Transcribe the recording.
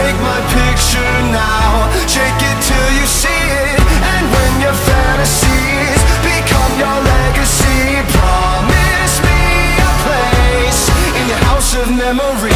take my picture now, shake it till you see it. And when your fantasies become your legacy, promise me a place in your house of memories.